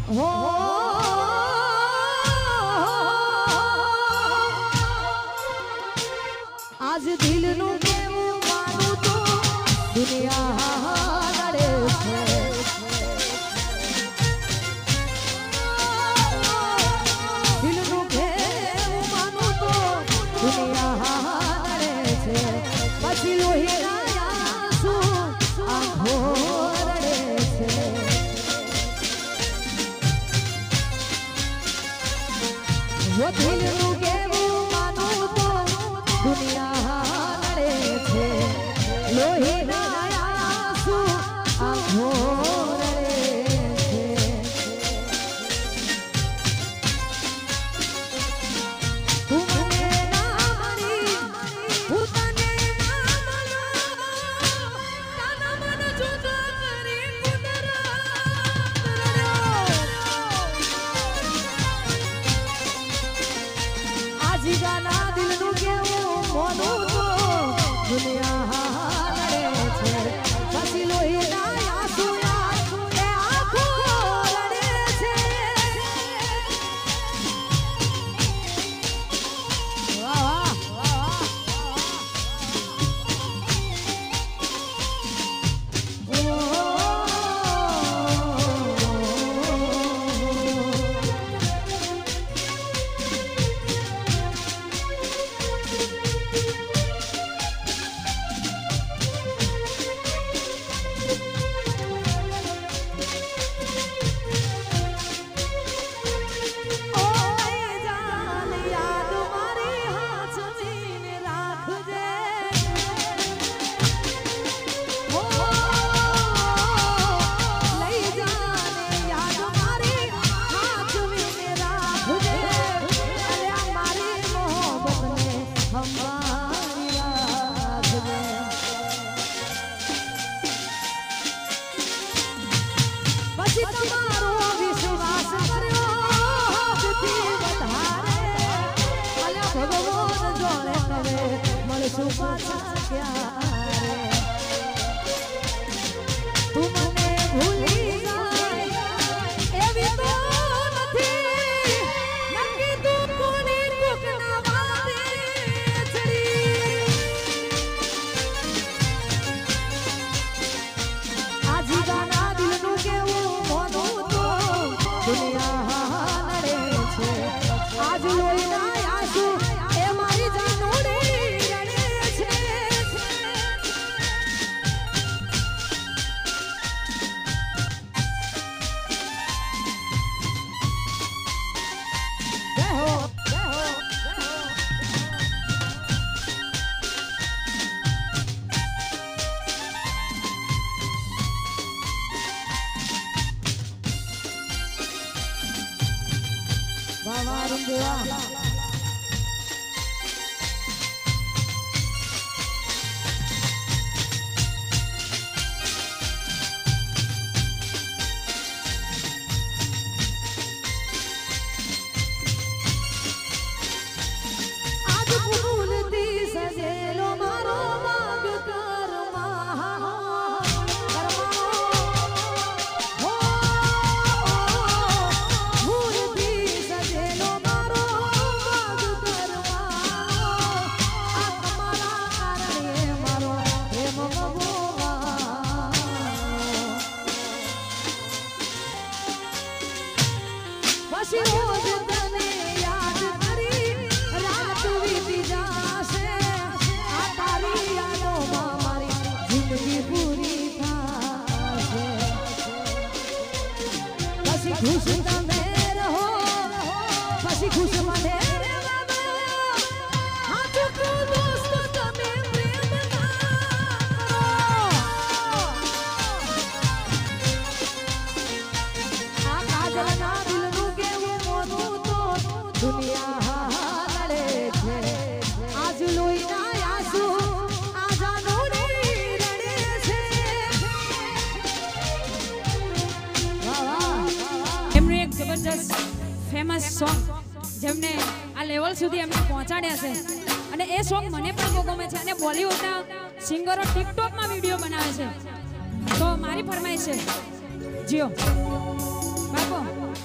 हो आज दिल नु केवू मानू तो दुनिया लड़े छे दिल नु केवू मानू तो दुनिया लड़े छे पछी लोही ना आंसू आंखों लड़े छे वो दिल नु केवू मानू तो दुनिया लड़े छे लोही ना आंसू आंखों लड़े छे तू मने ना मरी હું તને ના મનો તાના મન જુદા કરી આજી ગાના દિલનું કેવું મોનું તો દુનિયા લડે છે પછી લોહીના આંસુ એ આંખો લડે છે વાહ વાહ खुश તમે રહો પછી ખુશ મને હાથ કો દોસ્ત તમે પ્રેમ ના આ કાજલના દિલનું કેવું મોનું તો દુનિયા લડે છે આજ લોહીના આંસુ આ જાનુડી રડે છે એમનું એક જબરજસ્ત ફેમસ સોંગ જેમને આ લેવલ સુધી એમને પહોંચાડ્યા છે અને એ સોંગ મને પણ બહુ ગમે છે અને બોલિવૂડના સિંગરો ટિકટોકમાં વિડીયો બનાવે છે તો મારી ફરમાઈશ છે જીઓ બાપો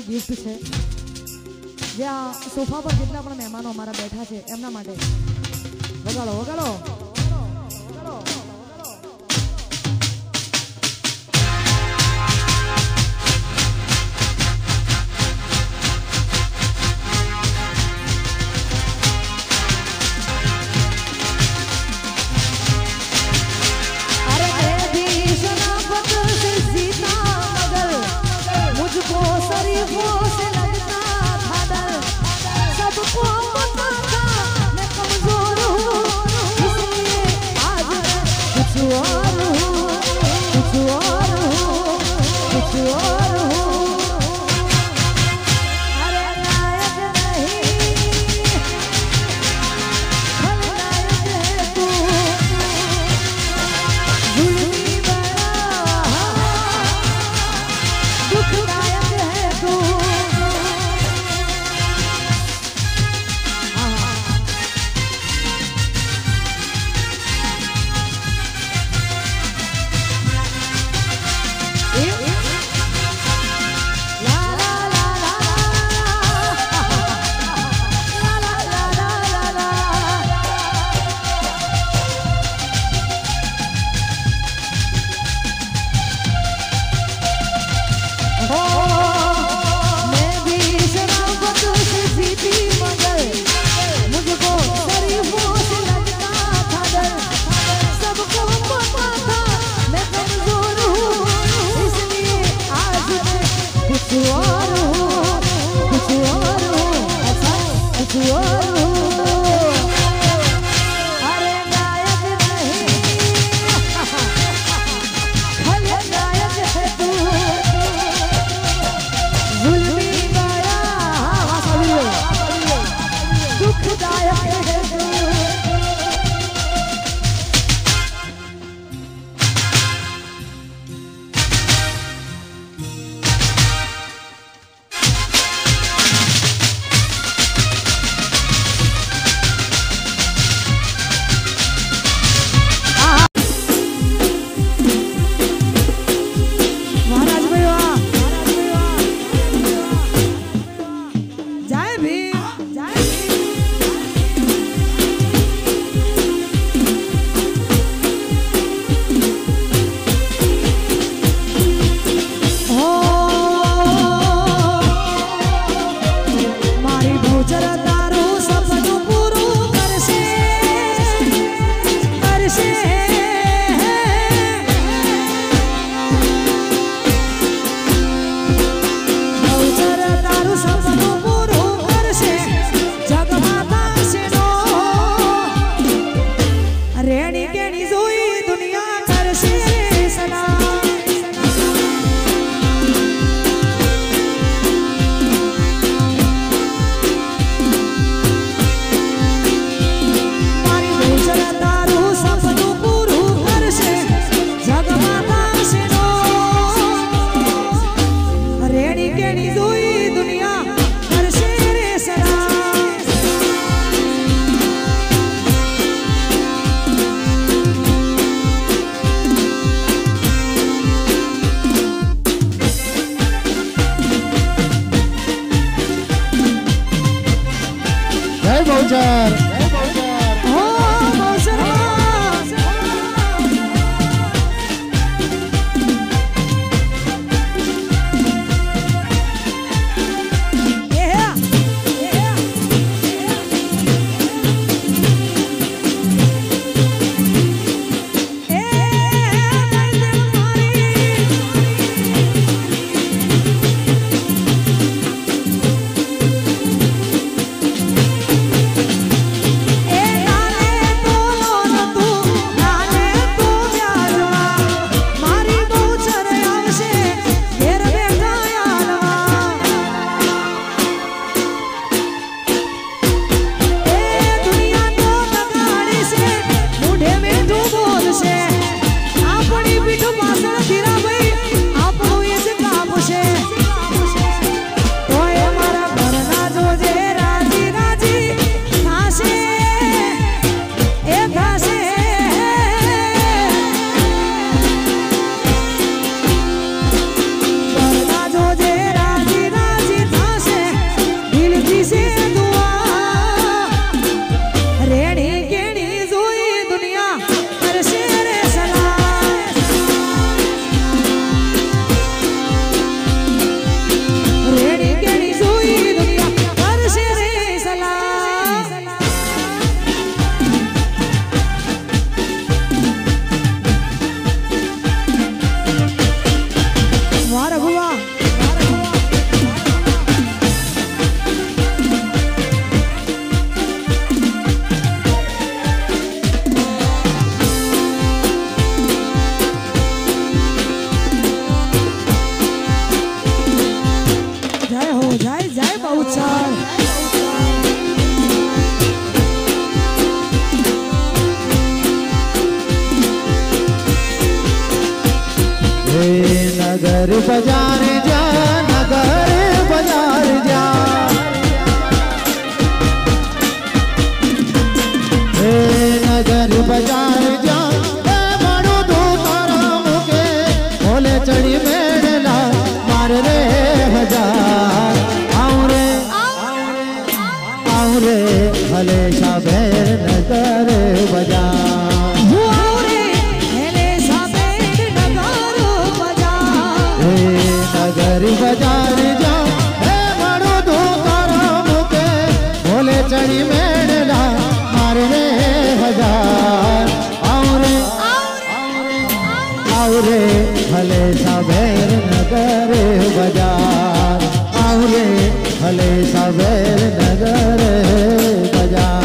ગિફ્ટ છે જે આ સોફા પર જેટલા પણ મહેમાનો અમારા બેઠા છે એમના માટે વગાડો વગાડો गौचर नगर बाजार जा नगर बाजार जा नगर बाजार जा बड़ो दो तारा मुके भोले चढ़ी मेला मार रे हजार आउरे भले साबेर नगर बाजार नगर बाजार जा बड़ो दो तारा मुके भोले चढ़ी मेला मारने हजार आउरे भले साबेर नगर बाजार आउरे भले साबेर नगर बाजार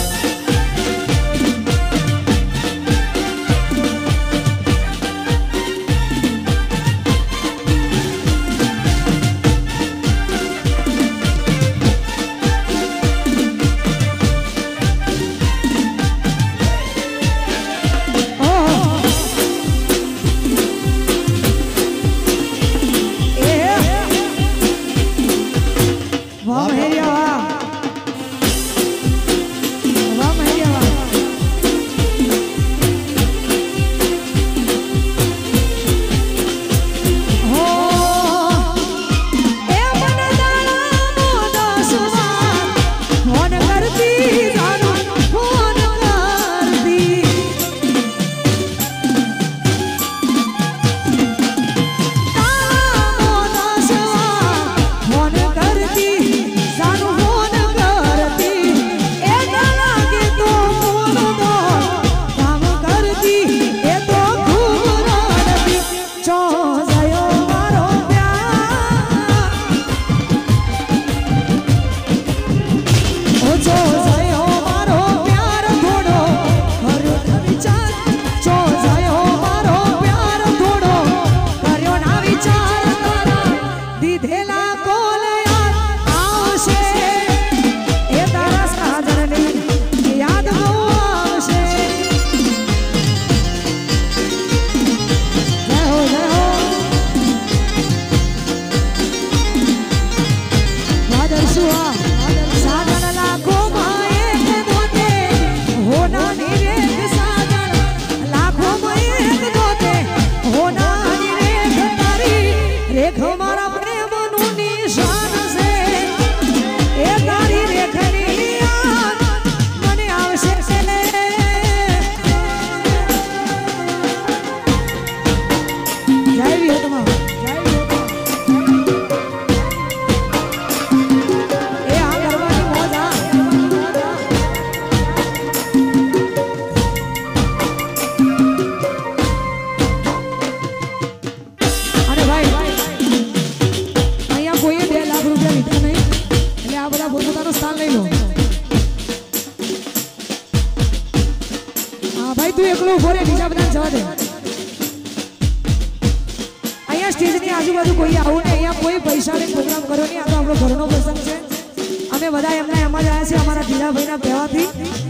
આજુબાજુ કોઈ આવું ને અહીંયા કોઈ પૈસાનો પ્રોગ્રામ કરો નહીં. આ તો આપણો ઘરનો પ્રસંગ છે. અમે બધા એમના એમ જ આવ્યા છીએ અમારા ઢીલાભાઈના કહેવાથી.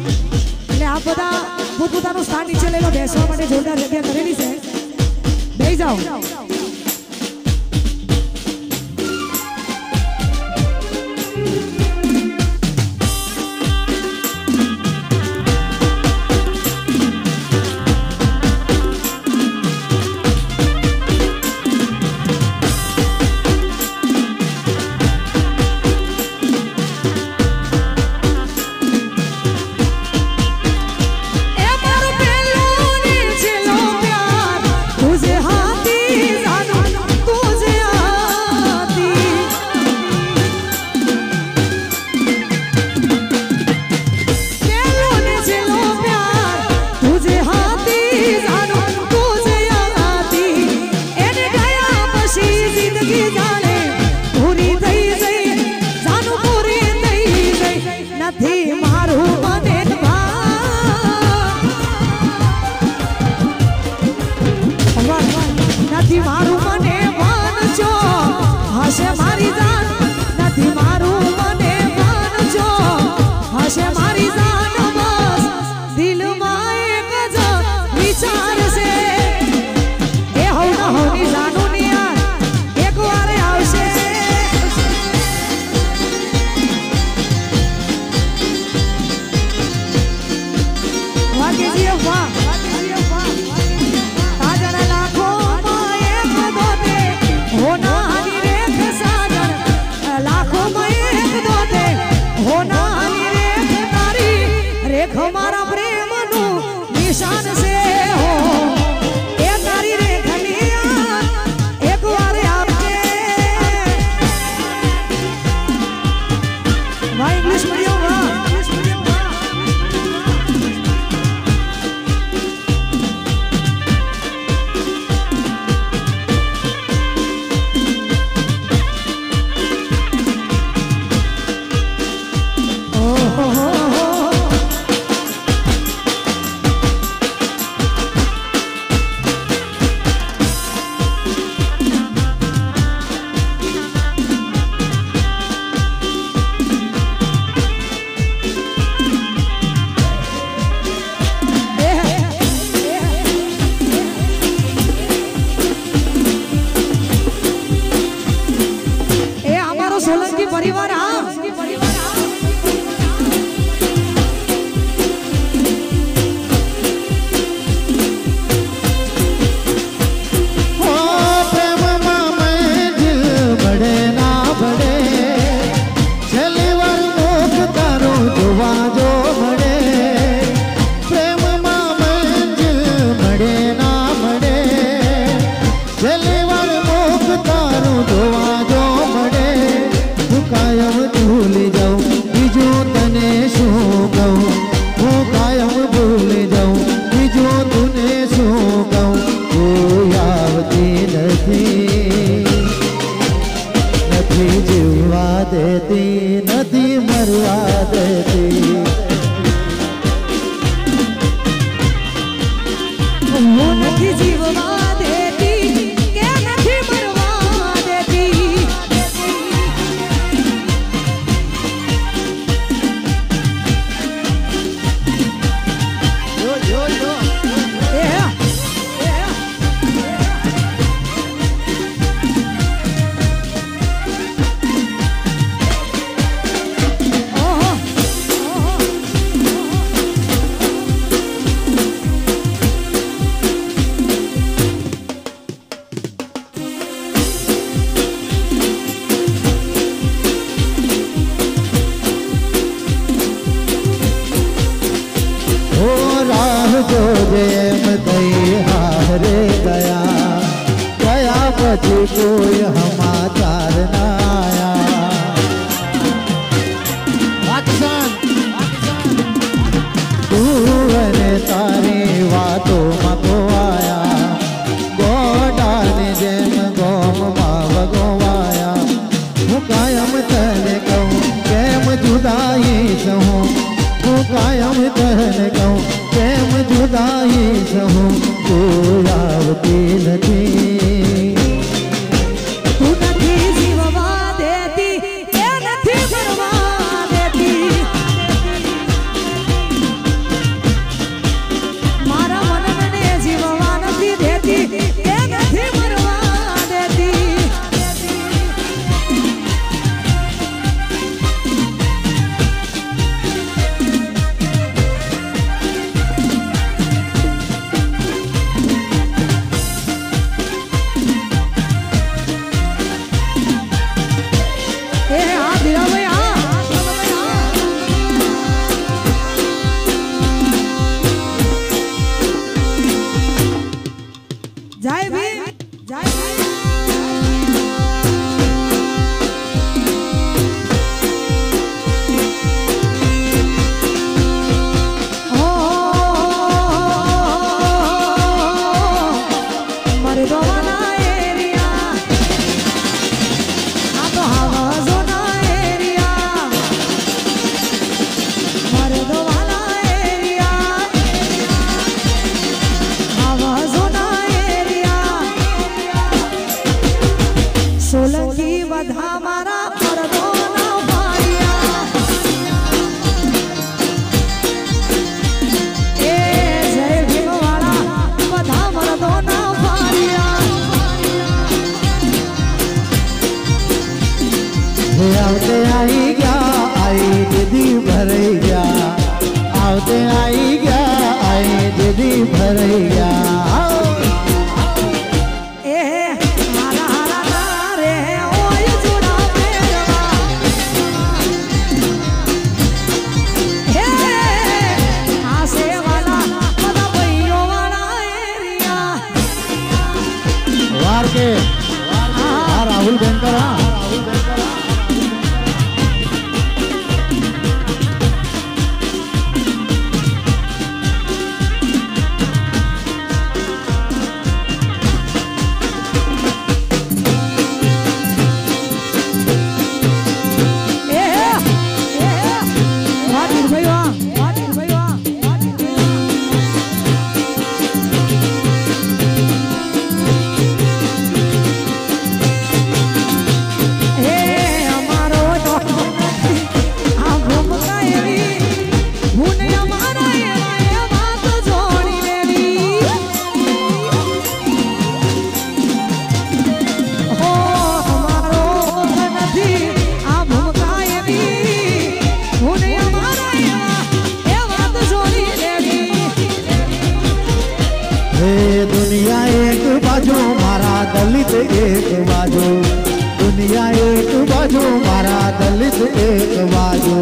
એટલે આ બધા પોતપોતાનું સ્થાન નીચે લઈ લો. બેસવા માટે જોરદાર જગ્યા કરેલી છે. બેસી જાઓ. तुझे हाथी एक दो दे होना रेख तारी रेख हमारा प्रेम नु निशान से हो ए तारी रेख निया एक बार आपके भाई इंग्लिश मीडियम सोलंकी परिवार देती नदी मरवा देती वो नदी जीववा देती के नदी मरवा देती यो यो यो जो जेम दई हारे गया गया बची कोई समाचार न आया तू तारी वातों मको आया गोडाने जेम गोम माव गोवाया हूँ कायम तने कहूँ केम जुदाई सहूँ हूँ कायम तने कहूँ प्रेम जुदाई सहूँ तू आवती नहीं तू नहीं जीववा देती ये नहीं मरवा देती मारा मन मैंने जीववा नहीं देती ये नहीं मरवा देती आवते आई गया आई दीदी भर गया आवते आई गया आई दीदी भर गया दुनिया एक बाजू मारा दलित एक बाजू, दुनिया एक बाजू मारा दलित एक बाजू।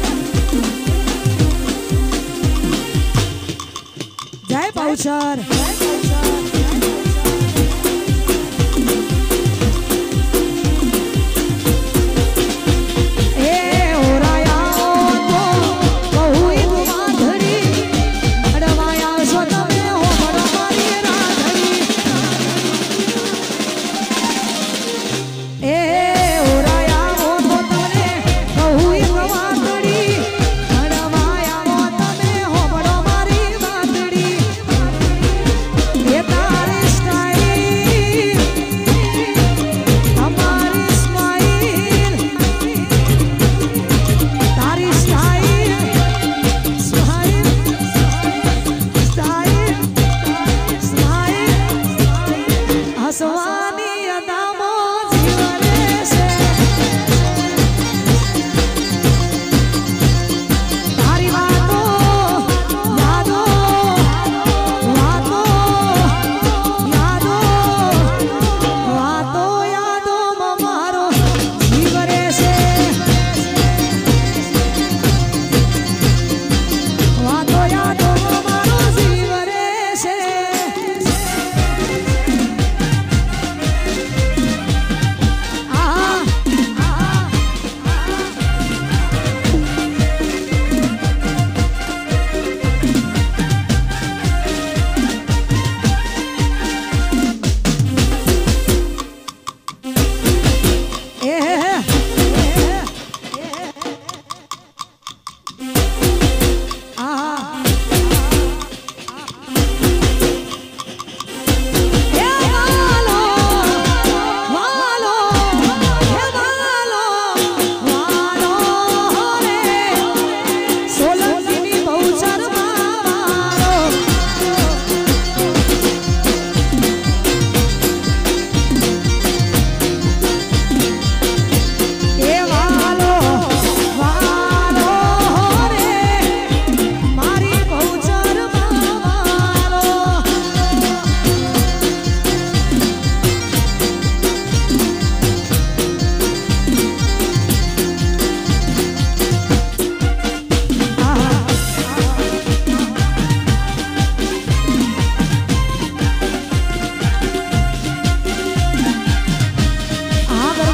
जय पाउचर।